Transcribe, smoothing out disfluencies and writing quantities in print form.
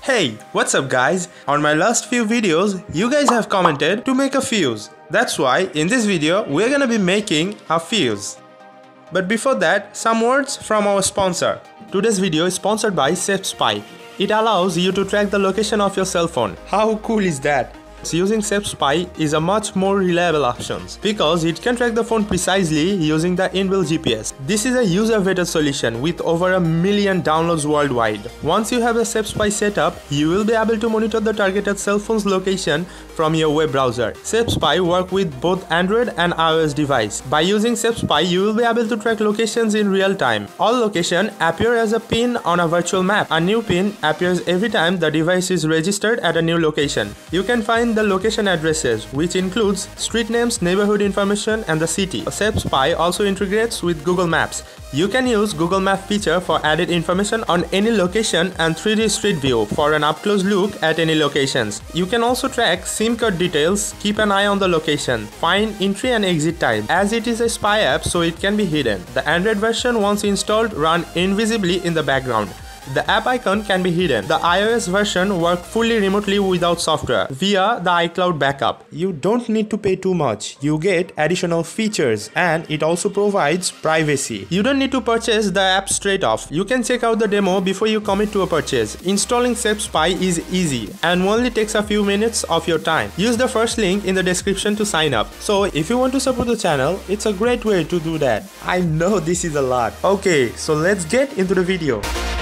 Hey, what's up guys? On my last few videos, you guys have commented to make a fuse. That's why in this video, we're gonna be making a fuse. But before that, some words from our sponsor. Today's video is sponsored by SafeSpy. It allows you to track the location of your cell phone. How cool is that? Using SafeSpy is a much more reliable option because it can track the phone precisely using the inbuilt GPS. This is a user-vetted solution with over 1 million downloads worldwide. Once you have a SafeSpy set up, you will be able to monitor the targeted cell phone's location from your web browser. SafeSpy works with both Android and iOS device. By using SafeSpy, you will be able to track locations in real time. All locations appear as a pin on a virtual map. A new pin appears every time the device is registered at a new location. You can find the location addresses, which includes street names, neighborhood information, and the city. SafeSpy also integrates with Google Maps. You can use Google Map feature for added information on any location and 3D Street View for an up-close look at any locations. You can also track SIM card details, keep an eye on the location, find entry and exit time, as it is a spy app so it can be hidden. The Android version, once installed, runs invisibly in the background. The app icon can be hidden. The iOS version works fully remotely without software via the iCloud backup. You don't need to pay too much. You get additional features and it also provides privacy. You don't need to purchase the app straight off. You can check out the demo before you commit to a purchase. Installing SafeSpy is easy and only takes a few minutes of your time. Use the first link in the description to sign up. So if you want to support the channel, it's a great way to do that. I know this is a lot. Okay, so let's get into the video.